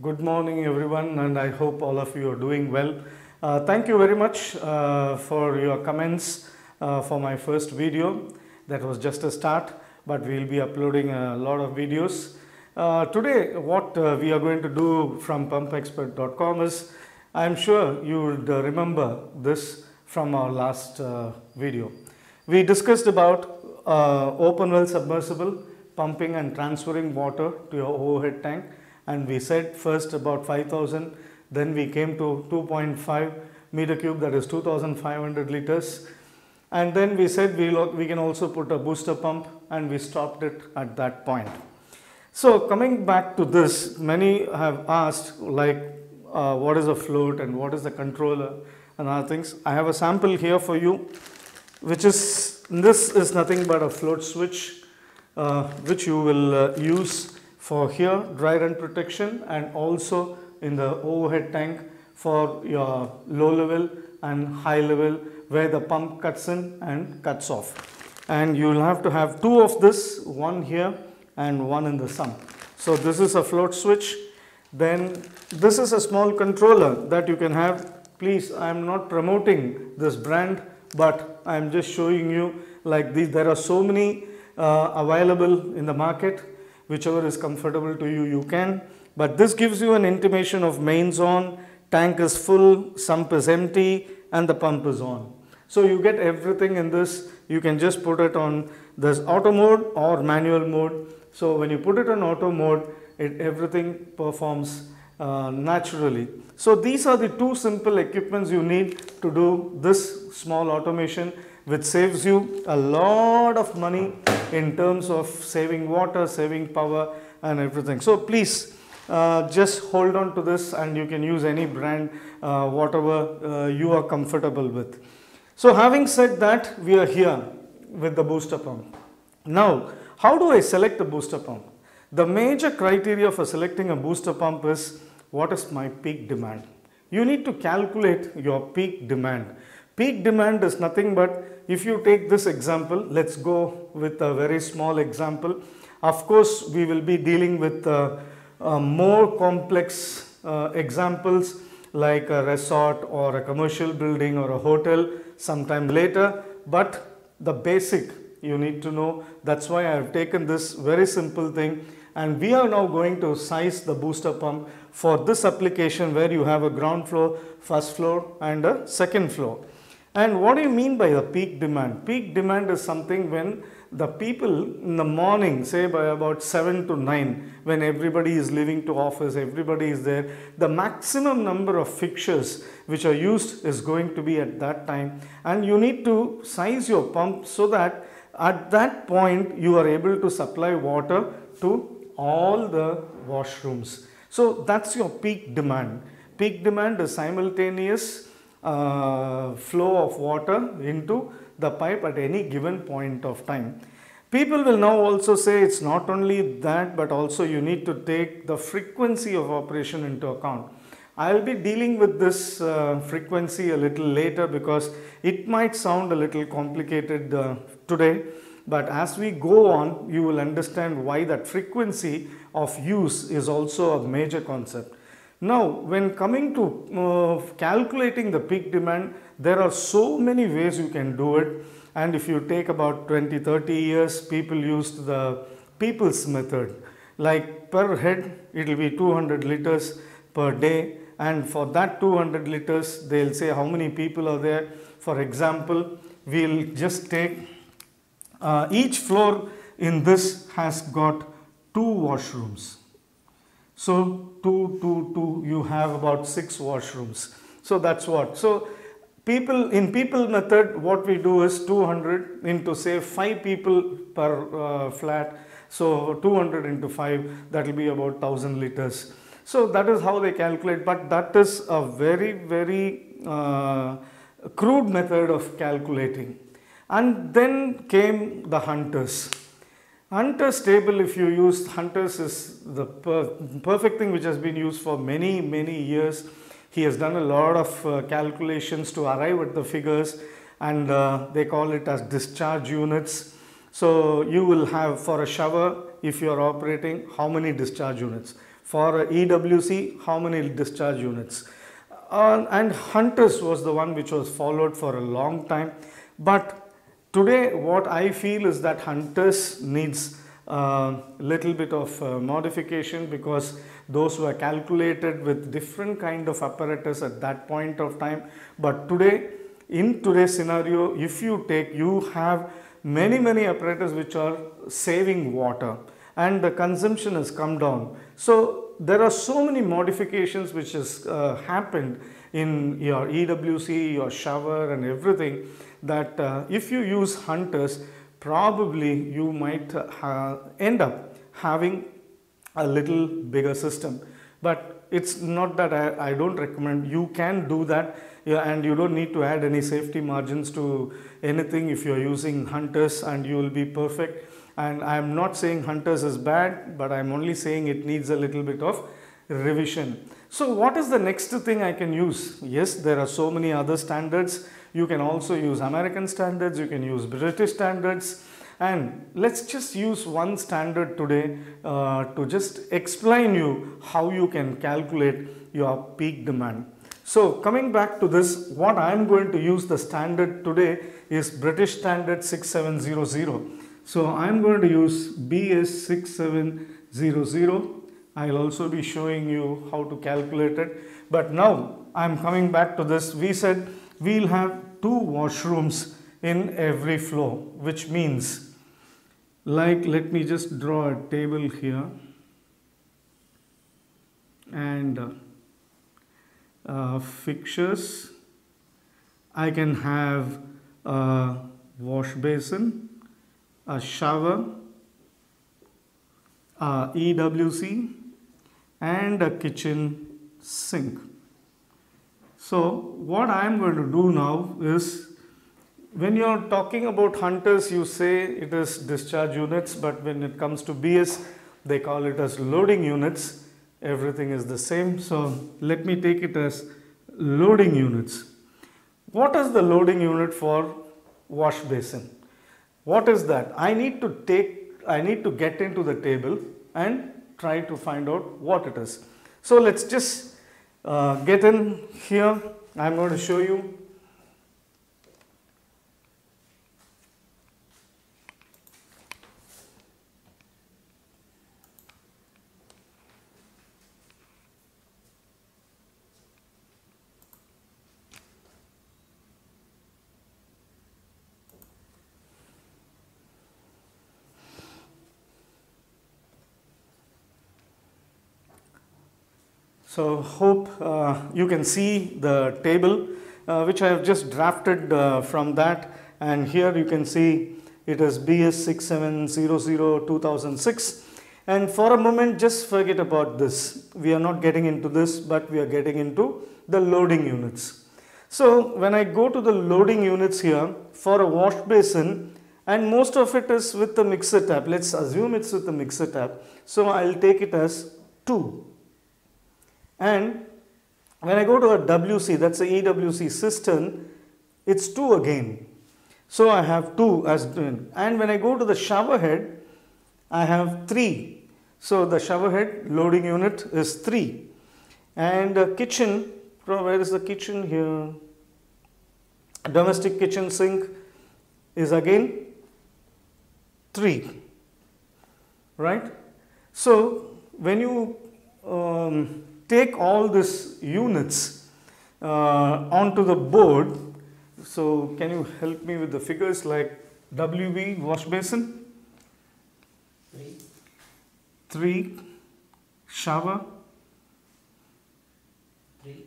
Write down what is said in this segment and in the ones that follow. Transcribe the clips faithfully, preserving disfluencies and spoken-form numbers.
Good morning everyone, and I hope all of you are doing well. Uh, thank you very much uh, for your comments uh, for my first video. That was just a start, but we will be uploading a lot of videos. Uh, today what uh, we are going to do from pump expert dot com is, I am sure you would uh, remember this from our last uh, video. We discussed about uh, open well submersible, pumping and transferring water to your overhead tank. And we said first about five thousand, then we came to two point five meter cube, that is two thousand five hundred liters. And then we said we, we can also put a booster pump, and we stopped it at that point. So coming back to this, many have asked like uh, what is a float and what is the controller and other things. I have a sample here for you, which is, this is nothing but a float switch uh, which you will uh, use for here dry run protection, and also in the overhead tank for your low level and high level where the pump cuts in and cuts off. And you will have to have two of this, one here and one in the sump. So this is a float switch. Then this is a small controller that you can have. Please, I am not promoting this brand, but I am just showing you like these. There are so many uh, available in the market. Whichever is comfortable to you, you can. But this gives you an intimation of mains on, tank is full, sump is empty, and the pump is on. So you get everything in this. You can just put it on this auto mode or manual mode. So when you put it on auto mode, it, everything performs uh, naturally. So these are the two simple equipments you need to do this small automation, which saves you a lot of money in terms of saving water, saving power and everything. So please uh, just hold on to this, and you can use any brand, uh, whatever uh, you are comfortable with. So having said that, we are here with the booster pump. Now, how do I select a booster pump? The major criteria for selecting a booster pump is, what is my peak demand? You need to calculate your peak demand. Peak demand is nothing but, if you take this example, let's go with a very small example. Of course, we will be dealing with uh, uh, more complex uh, examples like a resort or a commercial building or a hotel sometime later. But the basic you need to know. That's why I have taken this very simple thing. And we are now going to size the booster pump for this application where you have a ground floor, first floor and a second floor. And what do you mean by the peak demand? Peak demand is something when the people in the morning, say by about seven to nine, when everybody is leaving to office, everybody is there, the maximum number of fixtures which are used is going to be at that time. And you need to size your pump so that at that point you are able to supply water to all the washrooms. So that's your peak demand. Peak demand is simultaneous Uh, flow of water into the pipe at any given point of time. People will now also say it's not only that, but also you need to take the frequency of operation into account. I'll be dealing with this uh, frequency a little later because it might sound a little complicated uh, today, but as we go on, you will understand why that frequency of use is also a major concept. Now, when coming to uh, calculating the peak demand, there are so many ways you can do it. And if you take about twenty, thirty years, people used the people's method. Like per head, it will be two hundred liters per day. And for that two hundred liters, they'll say how many people are there. For example, we'll just take uh, each floor in this has got two washrooms. So two, two, two, you have about six washrooms. So that's what. So people, in people method, what we do is two hundred into say five people per uh, flat. So two hundred into five, that will be about one thousand liters. So that is how they calculate. But that is a very, very uh, crude method of calculating. And then came the Hunters. Hunters table, if you use Hunters, is the per perfect thing which has been used for many, many years. He has done a lot of uh, calculations to arrive at the figures, and uh, they call it as discharge units. So you will have for a shower, if you are operating, how many discharge units? For a E W C, how many discharge units? Uh, and Hunters was the one which was followed for a long time. But today what I feel is that Hunters needs a little bit of uh, modification, because those were calculated with different kind of apparatus at that point of time. But today, in today's scenario, if you take, you have many many apparatus which are saving water, and the consumption has come down. So there are so many modifications which has uh, happened in your E W C, your shower and everything, that uh, if you use Hunters, probably you might uh, end up having a little bigger system. But it's not that I, I don't recommend. You can do that, yeah, and you don't need to add any safety margins to anything if you're using Hunters, and you will be perfect. And I'm not saying Hunters is bad, but I'm only saying it needs a little bit of revision. So what is the next thing I can use? Yes, there are so many other standards. You can also use American standards, you can use British standards, and let's just use one standard today uh, to just explain you how you can calculate your peak demand. So coming back to this, what I'm going to use the standard today is British Standard six seven zero zero. So I'm going to use B S six seven zero zero. I'll also be showing you how to calculate it. But now I'm coming back to this. We said we'll have two washrooms in every flow, which means, like, let me just draw a table here, and uh, uh, fixtures. I can have a wash basin, a shower, a E W C, and a kitchen sink. So what I am going to do now is, when you are talking about Hunters, you say it is discharge units, but when it comes to B S, they call it as loading units. Everything is the same. So let me take it as loading units. What is the loading unit for wash basin? What is that? I need to take, I need to get into the table and try to find out what it is. So let's just uh, get in here. I'm going to show you. So hope uh, you can see the table uh, which I have just drafted uh, from that, and here you can see it is B S six seven zero zero two thousand six. And for a moment, just forget about this. We are not getting into this, but we are getting into the loading units. So when I go to the loading units here for a wash basin, and most of it is with the mixer tap. Let's assume it's with the mixer tap. So I'll take it as two. And when I go to a W C, that's a E W C cistern, it's two again. So I have two as doing. And when I go to the shower head, I have three. So the shower head loading unit is three. And the kitchen, where is the kitchen here? Domestic kitchen sink is again three. Right? So when you um, take all these units uh, onto the board, so can you help me with the figures, like W B wash basin, three, three shower, three,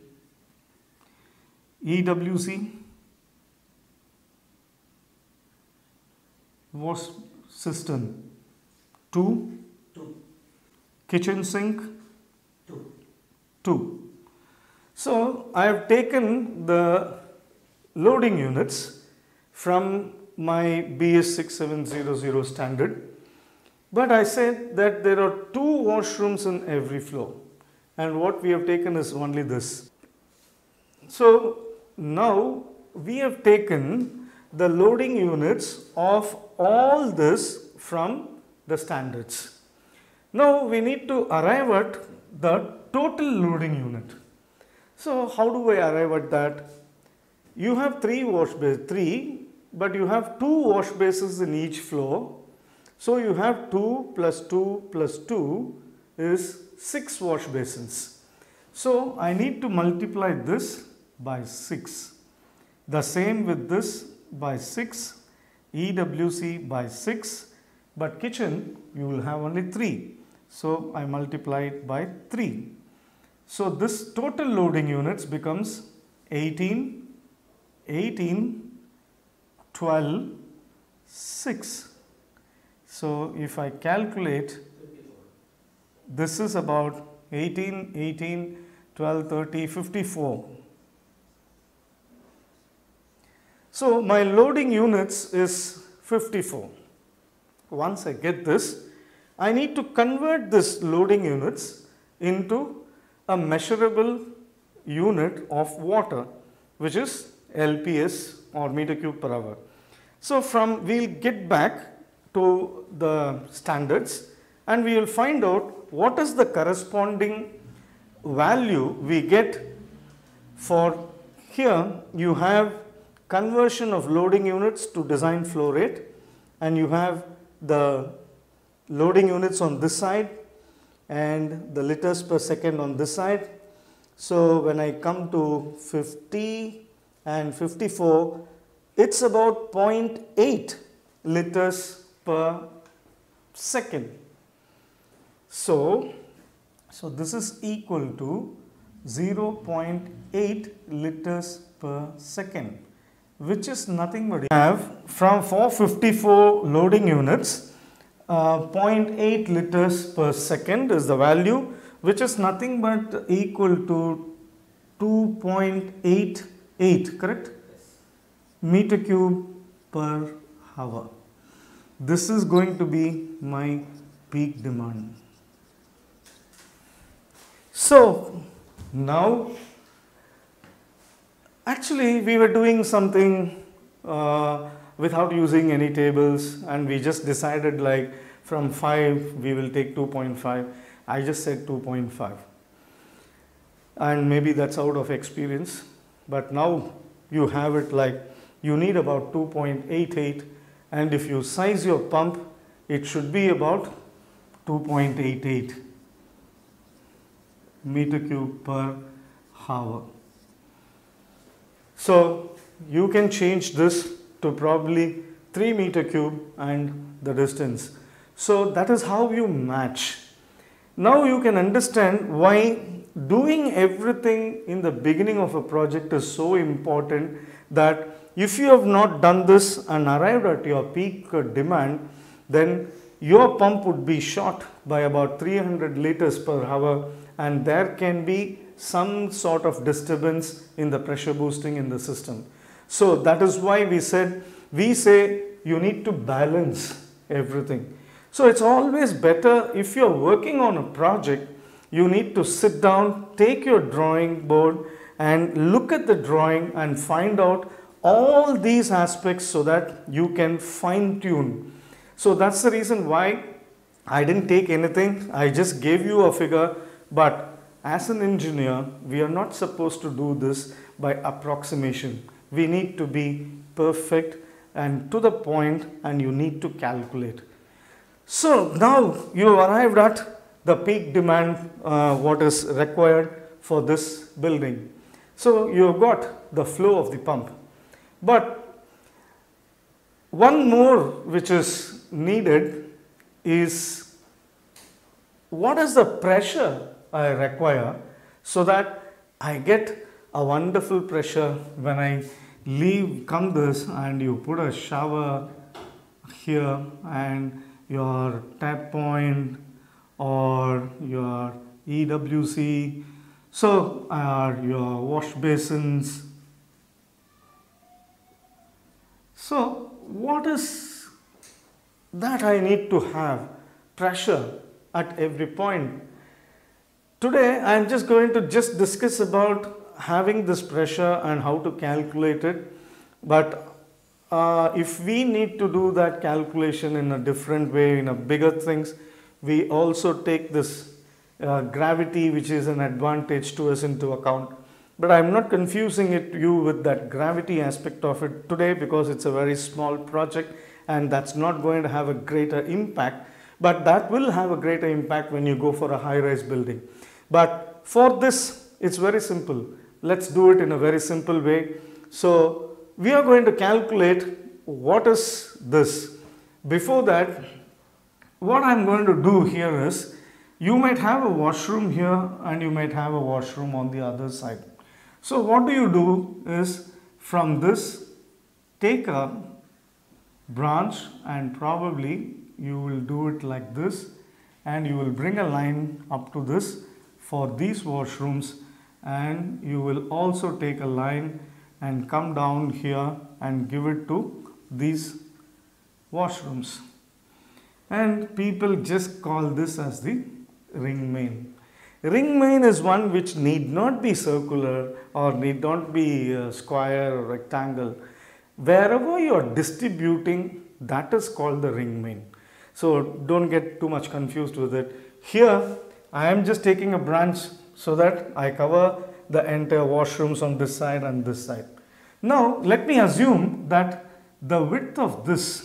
E W C wash cistern, two, two, kitchen sink, two. two. So I have taken the loading units from my B S six seven zero zero standard, but I said that there are two washrooms in every floor, and what we have taken is only this. So now we have taken the loading units of all this from the standards. Now we need to arrive at the total loading unit. So how do I arrive at that? You have three wash bases, three, but you have two wash bases in each floor. So you have two plus two plus two is six wash basins. So I need to multiply this by six. The same with this by six, E W C by six, but kitchen you will have only three. So I multiply it by three. So this total loading units becomes eighteen, eighteen, twelve, six. So if I calculate, this is about eighteen, eighteen, twelve, thirty, fifty-four. So my loading units is fifty-four. Once I get this, I need to convert this loading units into a measurable unit of water, which is L P S or meter cube per hour. So from, we'll get back to the standards and we will find out what is the corresponding value we get for. Here you have conversion of loading units to design flow rate, and you have the loading units on this side and the liters per second on this side. So when I come to fifty and fifty-four, it's about zero point eight liters per second. So, so this is equal to zero point eight liters per second, which is nothing but you have from four hundred fifty-four loading units, uh, zero point eight liters per second is the value, which is nothing but equal to two point eight eight, correct? Meter cube per hour. This is going to be my peak demand. So now, actually we were doing something uh, without using any tables, and we just decided like from five we will take two point five. I just said two point five, and maybe that's out of experience, but now you have it like you need about two point eight eight, and if you size your pump, it should be about two point eight eight meter cube per hour. So you can change this to probably three meter cube and the distance. So that is how you match. Now you can understand why doing everything in the beginning of a project is so important, that if you have not done this and arrived at your peak demand, then your pump would be short by about three hundred liters per hour, and there can be some sort of disturbance in the pressure boosting in the system. So that is why we said, we say you need to balance everything. So it's always better, if you're working on a project, you need to sit down, take your drawing board and look at the drawing and find out all these aspects so that you can fine tune. So that's the reason why I didn't take anything, I just gave you a figure. But as an engineer, we are not supposed to do this by approximation. We need to be perfect and to the point, and you need to calculate. So now you arrived at the peak demand, uh, what is required for this building. So you have got the flow of the pump. But one more which is needed is, what is the pressure I require so that I get a wonderful pressure when I leave, come this, and you put a shower here and your tap point or your E W C, so are your wash basins. So what is that I need to have pressure at every point? Today I am just going to just discuss about having this pressure and how to calculate it. But uh, if we need to do that calculation in a different way, in a bigger things, we also take this uh, gravity, which is an advantage to us, into account. But I'm not confusing it you with that gravity aspect of it today, because it's a very small project and that's not going to have a greater impact. But that will have a greater impact when you go for a high-rise building. But for this, it's very simple. Let's do it in a very simple way. So we are going to calculate what is this. Before that, what I'm going to do here is, you might have a washroom here and you might have a washroom on the other side. So what do you do is, from this, take a branch and probably you will do it like this, and you will bring a line up to this for these washrooms, and you will also take a line and come down here and give it to these washrooms. And people just call this as the ring main. Ring main is one which need not be circular or need not be uh, square or rectangle. Wherever you are distributing, that is called the ring main. So don't get too much confused with it. Here I am just taking a branch so that I cover the entire washrooms on this side and this side. Now let me assume that the width of this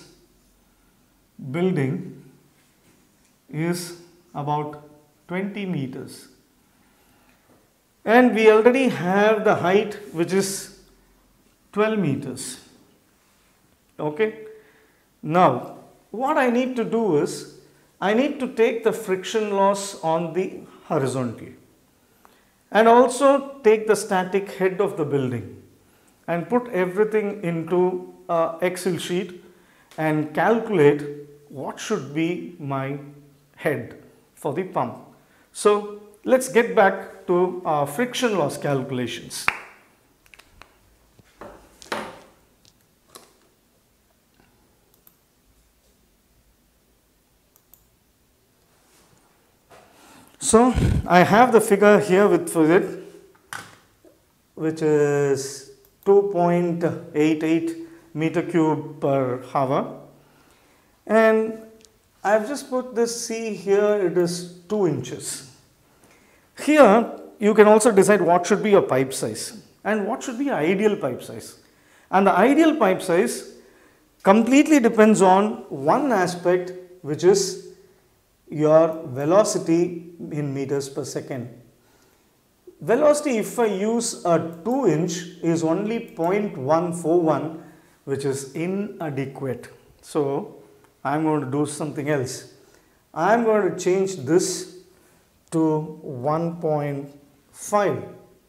building is about twenty meters, and we already have the height, which is twelve meters. Okay. Now what I need to do is, I need to take the friction loss on the horizontal and also take the static head of the building and put everything into a Excel sheet and calculate what should be my head for the pump. So let's get back to our friction loss calculations. So I have the figure here with it, which is two point eight eight meter cube per hour, and I've just put this, see here, it is two inches. Here you can also decide what should be your pipe size and what should be your ideal pipe size. And the ideal pipe size completely depends on one aspect, which is your velocity in meters per second. Velocity, if I use a two inch, is only zero point one four one, which is inadequate. So I'm going to do something else. I'm going to change this to one point five,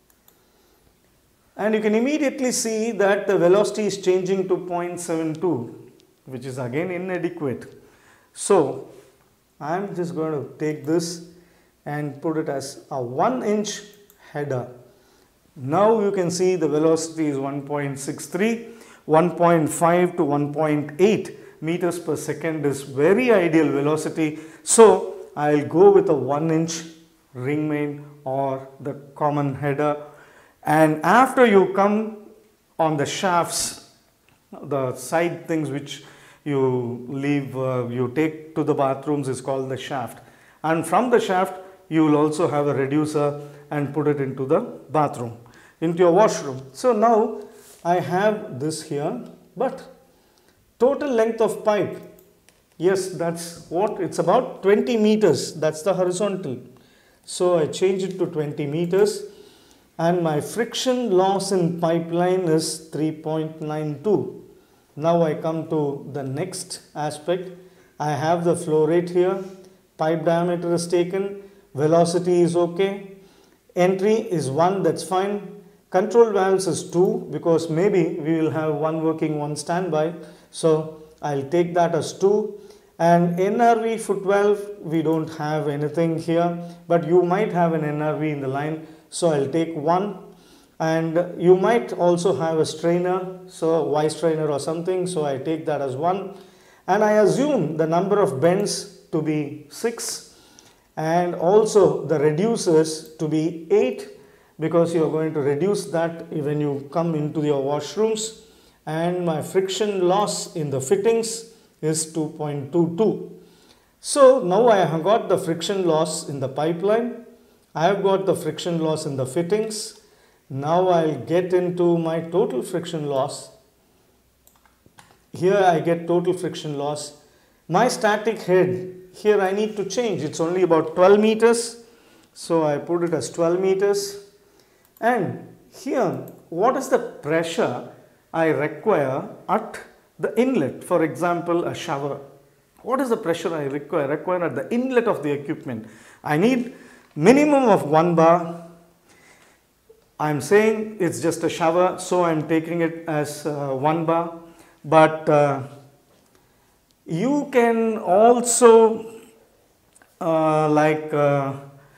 and you can immediately see that the velocity is changing to zero point seven two, which is again inadequate. So I'm just going to take this and put it as a one inch header. Now you can see the velocity is one point six three, one point five to one point eight meters per second is very ideal velocity. So I'll go with a one inch ring main or the common header. And after you come on the shafts, the side things which you leave, uh, you take to the bathrooms, is called the shaft. And from the shaft, you will also have a reducer and put it into the bathroom, into your washroom. So now I have this here, but total length of pipe, yes, that's what, it's about twenty meters. That's the horizontal. So I change it to twenty meters, and my friction loss in pipeline is three point nine two. Now I come to the next aspect. I have the flow rate here, pipe diameter is taken, velocity is okay, entry is one, that's fine, control valves is two, because maybe we will have one working, one standby, so I'll take that as two. And N R V foot valve, we don't have anything here, but you might have an N R V in the line, so I'll take one. And you might also have a strainer, so Y strainer or something, so I take that as one. And I assume the number of bends to be six, and also the reducers to be eight, because you are going to reduce that when you come into your washrooms. And my friction loss in the fittings is two point two two. So now I have got the friction loss in the pipeline. I have got the friction loss in the fittings. Now I'll get into my total friction loss. Here I get total friction loss. My static head, here I need to change. It's only about twelve meters. So I put it as twelve meters. And here, what is the pressure I require at the inlet? For example, a shower. What is the pressure I require, require at the inlet of the equipment? I need minimum of one bar. I'm saying it's just a shower, so I'm taking it as uh, one bar. But uh, you can also uh, like uh,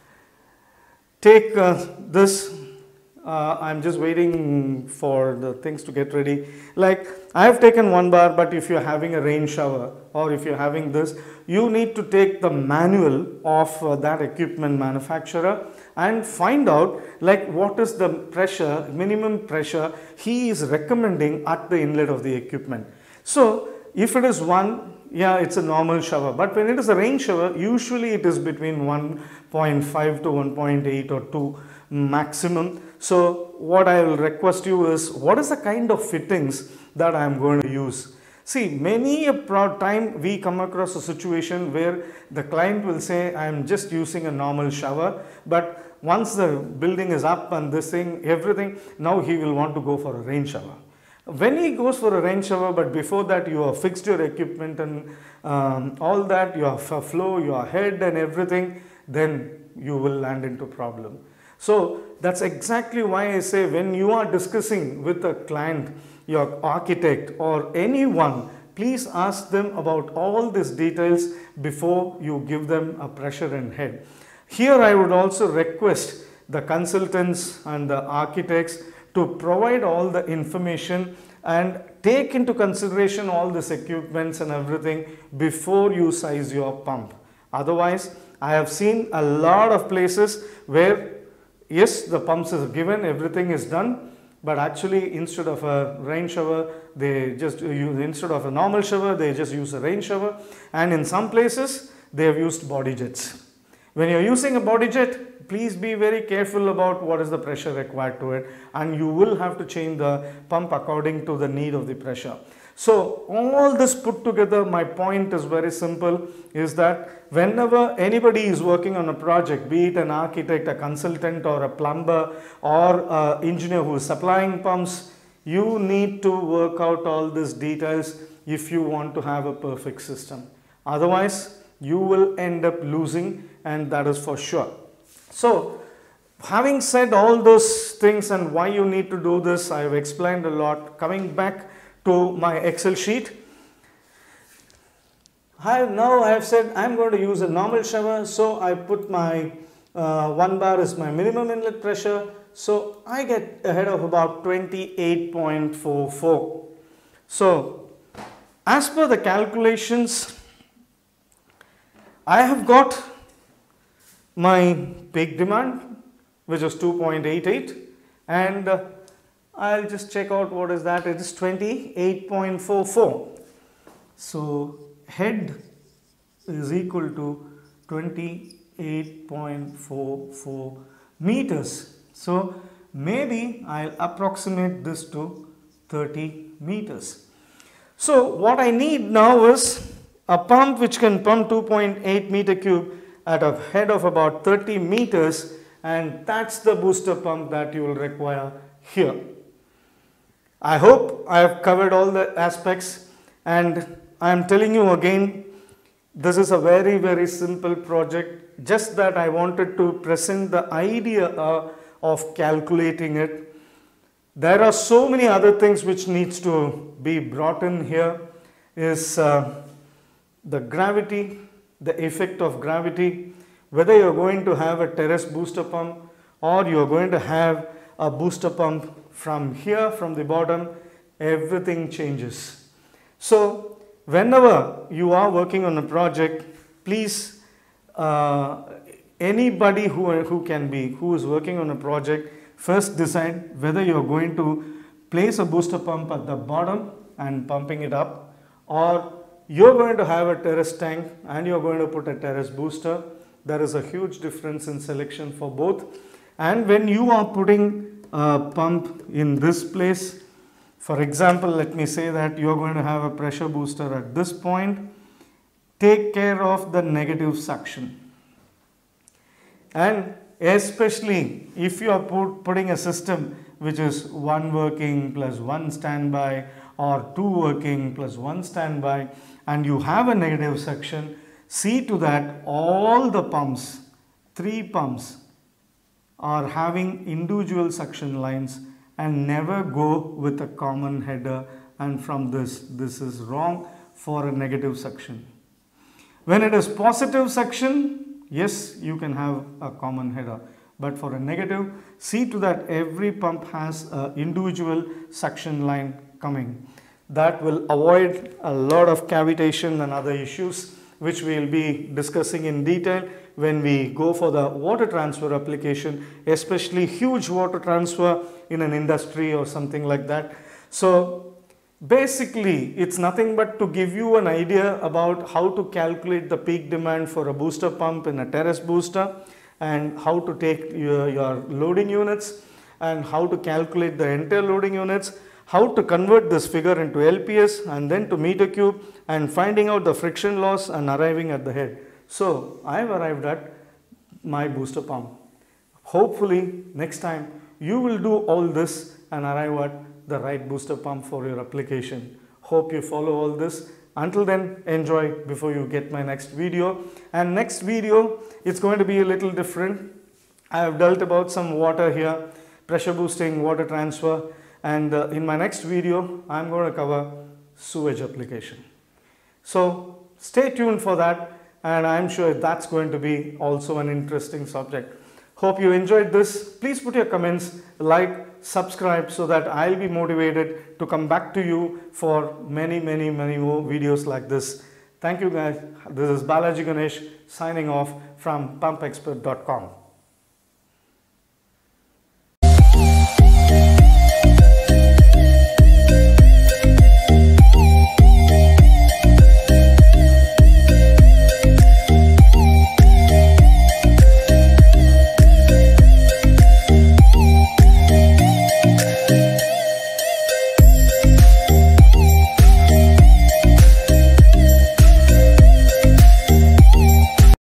take uh, this. Uh, I'm just waiting for the things to get ready. Like I have taken one bar, but if you're having a rain shower or if you're having this, you need to take the manual of uh, that equipment manufacturer and find out like what is the pressure, minimum pressure he is recommending at the inlet of the equipment. So if it is one, yeah, it's a normal shower. But when it is a rain shower, usually it is between one point five to one point eight or two maximum. So what I will request you is, what is the kind of fittings that I am going to use? See, many a time we come across a situation where the client will say, I am just using a normal shower, but once the building is up and this thing, everything, now he will want to go for a rain shower. When he goes for a rain shower, but before that you have fixed your equipment and um, all that, your flow, your head and everything, then you will land into problem. So that's exactly why I say when you are discussing with a client, your architect or anyone, please ask them about all these details before you give them a pressure and head. Here I would also request the consultants and the architects to provide all the information and take into consideration all these equipments and everything before you size your pump. Otherwise, I have seen a lot of places where yes, the pumps is given, everything is done, but actually instead of a rain shower, they just use, instead of a normal shower, they just use a rain shower. And in some places, they have used body jets. When you're using a body jet, please be very careful about what is the pressure required to it, and you will have to change the pump according to the need of the pressure. So all this put together, my point is very simple, is that whenever anybody is working on a project, be it an architect, a consultant or a plumber or an engineer who is supplying pumps, you need to work out all these details if you want to have a perfect system. Otherwise, you will end up losing, and that is for sure. So having said all those things and why you need to do this, I have explained a lot. Coming back to my Excel sheet, I have now I have said I am going to use a normal shower, so I put my uh, one bar is my minimum inlet pressure, so I get ahead of about twenty-eight point four four. So as per the calculations, I have got my peak demand, which is two point eight eight, and uh, I'll just check out what is that. It is twenty-eight point four four. So head is equal to twenty-eight point four four meters. So maybe I'll approximate this to thirty meters. So what I need now is a pump which can pump two point eight meter cube at a head of about thirty meters, and that's the booster pump that you will require here. I hope I have covered all the aspects, and I am telling you again, this is a very very simple project, just that I wanted to present the idea uh, of calculating it. There are so many other things which needs to be brought in here. Is uh, the gravity, the effect of gravity, whether you are going to have a terrace booster pump or you are going to have a booster pump from here, from the bottom, everything changes. So whenever you are working on a project, please, uh, anybody who, who can be, who is working on a project, first decide whether you are going to place a booster pump at the bottom and pumping it up, or you're going to have a terrace tank and you're going to put a terrace booster. There is a huge difference in selection for both. And when you are putting a pump in this place, for example, let me say that you're going to have a pressure booster at this point, take care of the negative suction. And especially if you are put, putting a system which is one working plus one standby or two working plus one standby, and you have a negative suction, see to that all the pumps, three pumps, are having individual suction lines, and never go with a common header. And from this, this is wrong for a negative suction. When it is positive suction, yes, you can have a common header, but for a negative, see to that every pump has an individual suction line coming. That will avoid a lot of cavitation and other issues, which we will be discussing in detail when we go for the water transfer application, especially huge water transfer in an industry or something like that. So basically, it's nothing but to give you an idea about how to calculate the peak demand for a booster pump in a terrace booster, and how to take your, your loading units, and how to calculate the entire loading units, how to convert this figure into L P S and then to meter cube, and finding out the friction loss and arriving at the head. So I have arrived at my booster pump. Hopefully next time you will do all this and arrive at the right booster pump for your application. Hope you follow all this. Until then, enjoy before you get my next video. And next video, it's going to be a little different. I have dealt about some water here, pressure boosting, water transfer, and uh, in my next video, I'm going to cover sewage application. So stay tuned for that, and I'm sure that's going to be also an interesting subject. Hope you enjoyed this. Please put your comments, like, subscribe, so that I'll be motivated to come back to you for many, many, many more videos like this. Thank you guys. This is Balaji Ganesh signing off from pump expert dot com.